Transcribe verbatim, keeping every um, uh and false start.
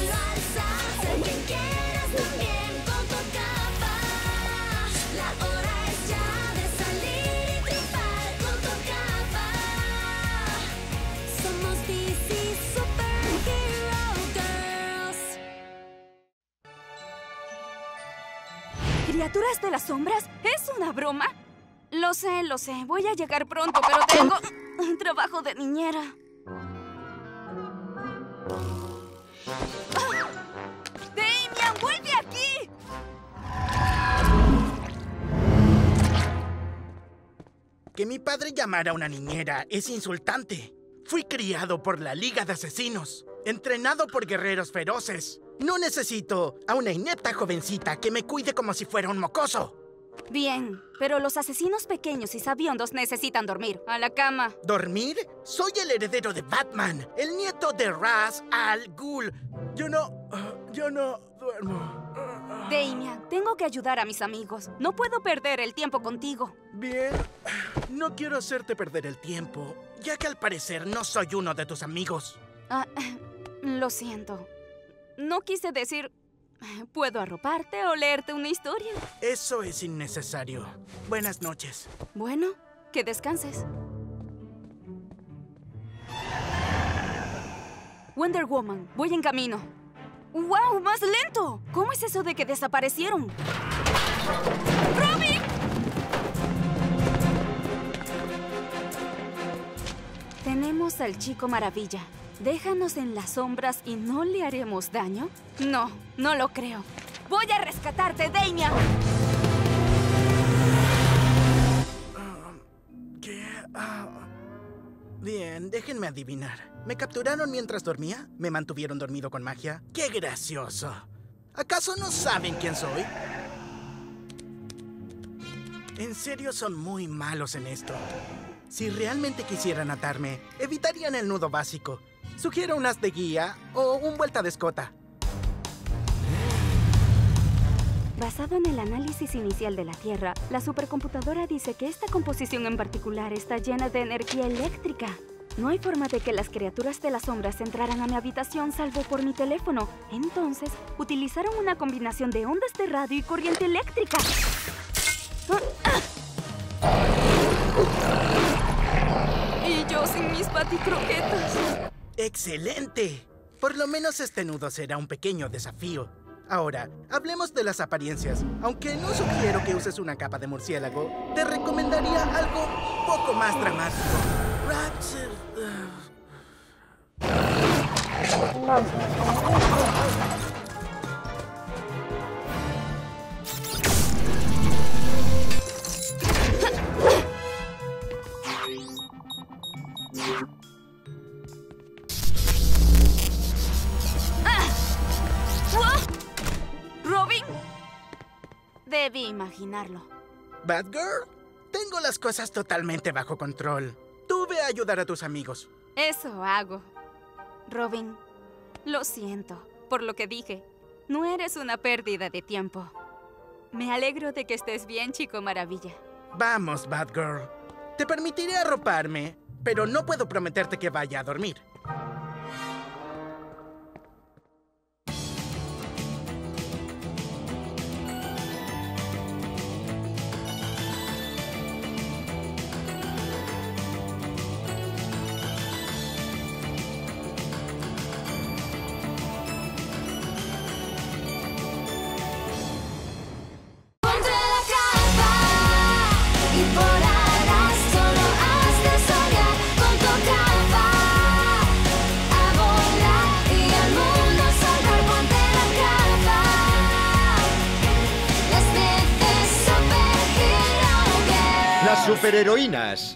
Bailalo al son, ser quien quieras también con tu capa. La hora es ya de salir y triunfar con tu capa. Somos D C Superhero Girls. ¿Criaturas de las sombras? ¿Es una broma? Lo sé, lo sé. Voy a llegar pronto, pero tengo un trabajo de niñera. ¡Ah! ¡Damian, vuelve aquí! Que mi padre llamara a una niñera es insultante. Fui criado por la Liga de Asesinos, entrenado por guerreros feroces. No necesito a una inepta jovencita que me cuide como si fuera un mocoso. Bien, pero los asesinos pequeños y sabiondos necesitan dormir. A la cama. ¿Dormir? Soy el heredero de Batman, el nieto de Ra's al Ghul. Yo no... uh, yo no duermo. Damian, tengo que ayudar a mis amigos. No puedo perder el tiempo contigo. Bien, no quiero hacerte perder el tiempo, ya que al parecer no soy uno de tus amigos. Ah, lo siento. No quise decir... ¿Puedo arroparte o leerte una historia? Eso es innecesario. Buenas noches. Bueno, que descanses. Wonder Woman, voy en camino. ¡Wow! ¡Más lento! ¿Cómo es eso de que desaparecieron? ¡Robin! Tenemos al Chico Maravilla. ¿Déjanos en las sombras y no le haremos daño? No, no lo creo. ¡Voy a rescatarte, Damian! Uh, ¿Qué? Uh, bien, déjenme adivinar. ¿Me capturaron mientras dormía? ¿Me mantuvieron dormido con magia? ¡Qué gracioso! ¿Acaso no saben quién soy? En serio son muy malos en esto. Si realmente quisieran atarme, evitarían el nudo básico. Sugiero un as de guía o un vuelta de escota. Basado en el análisis inicial de la Tierra, la supercomputadora dice que esta composición en particular está llena de energía eléctrica. No hay forma de que las criaturas de las sombras entraran a mi habitación salvo por mi teléfono. Entonces, utilizaron una combinación de ondas de radio y corriente eléctrica. Y yo sin mis paticroquetas. ¡Excelente! Por lo menos este nudo será un pequeño desafío. Ahora, hablemos de las apariencias. Aunque no sugiero que uses una capa de murciélago, te recomendaría algo un poco más dramático. Rapture... ¿Robin? Debí imaginarlo. ¿Batgirl? Tengo las cosas totalmente bajo control. Tú ve a ayudar a tus amigos. Eso hago. Robin, lo siento por lo que dije. No eres una pérdida de tiempo. Me alegro de que estés bien, Chico Maravilla. Vamos, Batgirl. Te permitiré arroparme, pero no puedo prometerte que vaya a dormir. Superheroínas.